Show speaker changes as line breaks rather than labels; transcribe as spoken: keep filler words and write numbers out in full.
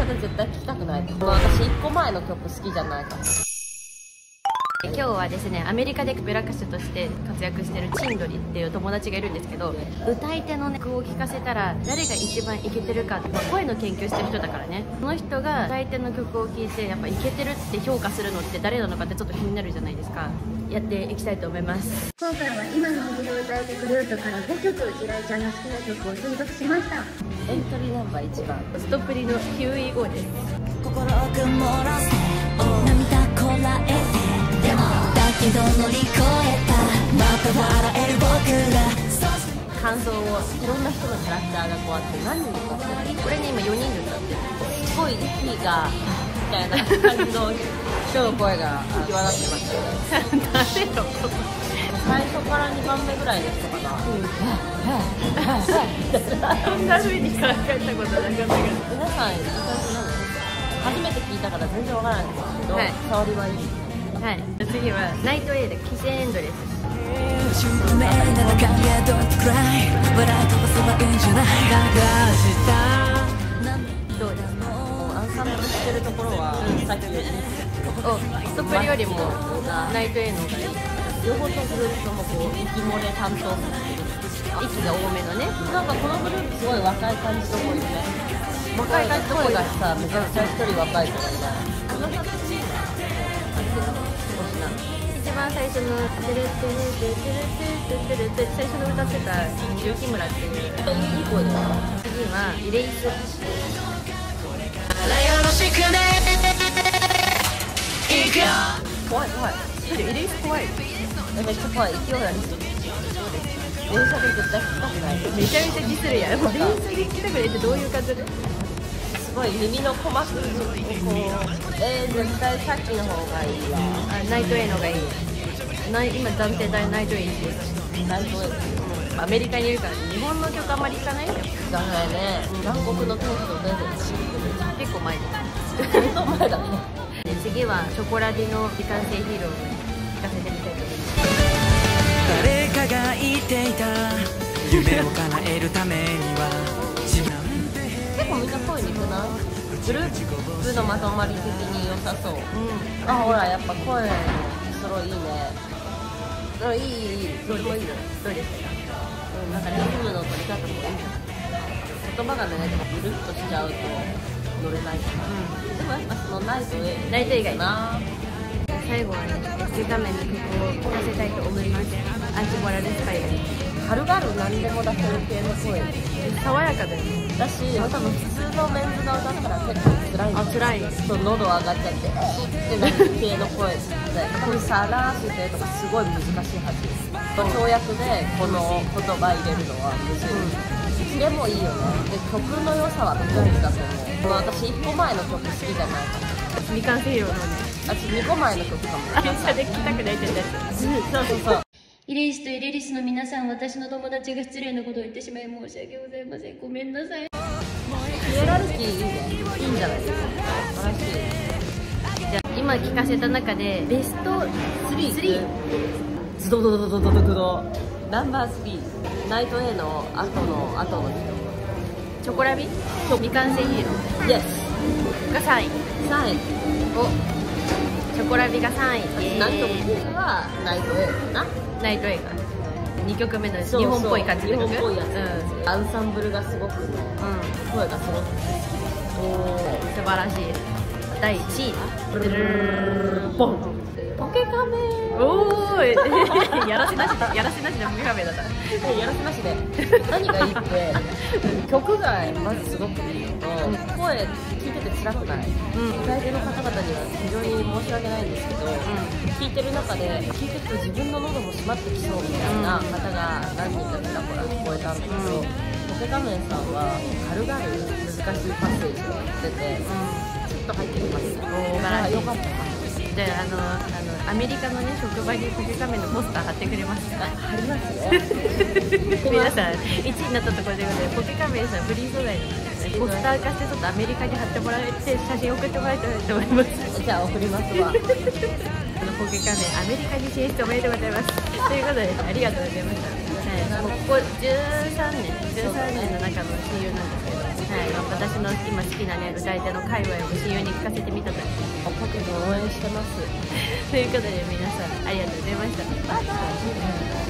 で絶対聴きたくない。もう私いっこまえの曲好きじゃないから。
今日はですね、アメリカでオペラ歌手として活躍してるチンドリっていう友達がいるんですけど、歌い手の曲を聴かせたら誰が一番イケてるかって、声の研究してる人だからね、その人が歌い手の曲を聴いてやっぱイケてるって評価するのって誰なのかってちょっと気になるじゃないですか。やっていきたいと思います。
今回は今の曲を歌えてくれるとからごきょく地雷ちゃんの好きな曲を選択しました。
エントリーナンバーいちばん、
ストップリのヒューイゴーです。
心を曇らせ涙こらえてでもだけど乗り越えたまた笑える僕ら。
感想をいろんな人のキャラクターがこうあって何人も歌ってる。
これね今よにんで歌ってる。
すごい息がみたいな感じの人の声が際立ってましたね。
誰のこと？
最初からにばんめぐらいの人かな。
そんな風に考えたことなかったけど。
皆さんいい感じなの？初めて聞いたから全然わからないんですけど、はい、触りはいい。
はい。次はナイトエイでキセエンドレス。どうですか？
アンサンブルしてるところは、うん、さっきより
ストップリよりもナイトエイの方がいい。
両方とグループともこう息漏れ担当する。
息が多めのね。
なんかこのグループすごい若い感じの子いるね。
若い感じの
声がさ、めちゃくちゃ一人若い子がいない。この人たち
一番最初の「テレテレテレテレテレテレ」最初の歌ってた雪村っていういい
声だよ。
次はイレイス。
怖い怖い。
イレイス怖い。
めっちゃ怖い。勢いありすぎ。電車で絶対聞きたくない。
めちゃめちゃディスるやん。電車で聞きたくないってどういう感じで？
すごい耳の鼓膜をこう、えー、絶対さっきの方がいいわ。
あ、ナイトエイのがいい。な今暫定でナイトエイです。
ナイトエイ、
うん、アメリカにいるから日本の曲あんまり聴かないよ。
聞かないね。南国のテンション出てるし
結構前だ。
結構前だね。
で次はショコラディの未完成ヒーローを聴かせてみたいと思います。
誰かが言っていた夢を叶えるためには自分
結構みんな声似てない？グループのまとまり的に良さそう。うん、あ、ほらやっぱ声のソロいいね。あ、いいいいいい。どれもいいよ。
どうでしたか？
うん、なんかリズムの取り方もいいじゃん。言葉がね、でもぐるっとしちゃうと乗れないから。うん、でもやっぱそのナイトエイ
ナイトエイがいい
な。
最後はね、エス画面の曲を聴かせたいと思います。アンチモラルスパイラル。
軽々何でも出せる系の声。
爽やかだよね。
だし、多分普通のメンズが歌ったら結構辛い。
あ、辛い。
そう喉上がっちゃって、えーってなる系の声で、多分さらしてとかすごい難しいはずです。跳躍でこの言葉入れるのはむずい。キレもいいよね。で、曲の良さはめちゃめちゃだと思う。私いっこまえの曲好きじゃないから。
未完成披露のね。
あ、にこまえの曲かも。
電車で聴きたくないってやつ。
そうそうそう。
イレイスとイレリスの皆さん、私の友達が失礼なことを言ってしまい申し訳ございません。ごめんなさい。
ヒエラルキーいいね。いいんじゃないですか。素晴らしい。
じゃあ今聴かせた中でベストスリー。
ズドドドドドドドド。ナンバースリー。ナイトエイの後の後の人。
チョコラビ？未完成ヒーロー。
イエス。
がさんい。
さんい。
お。チョコラビがさんい。
何曲はナイトエイかな。
ナイトエイがにきょくめの日本っぽい感じの曲。
日本っぽいやつ、うん、アンサンブルがすごく、うん、声が揃って
おー素晴らしい。だいいちい
ポンポケカメ。
おーやらせなしでやらせなしでポケカメだった。
やらせなしで何がいいって曲がまずすごくいいのと、うん、声聞いてて辛くない。歌い手の方々には非常に申し訳ないんですけど、うん、聞いてる中で聞いてると自分の喉も閉まってきそうみたいな方が何人かちらほら聞こえたんだけど、うん、ポケカメンさんは軽々難しいパッセージを言ってて、ちょっと入ってきます。おーよかった。
であのあのアメリカのね職場にポケカメのポスター貼ってくれます。
貼りますよ。
皆さんいちいになったところでポケカメさんフリー素材のポスター化してちょっとアメリカに貼ってもらえて写真送ってもらいたいと思います。
じゃあ送りますわ。
あのポケカメアメリカに進出おめでとうございます。ということでありがとうございました。はいもうここじゅうさんねんじゅうさんねんの中の親友なんですけど、はいまあ、私の今好きなね歌い手の界隈を親友に聞かせてみたと
ポケモン応援してます。
ということで皆さんありがとうございました。バイバイ。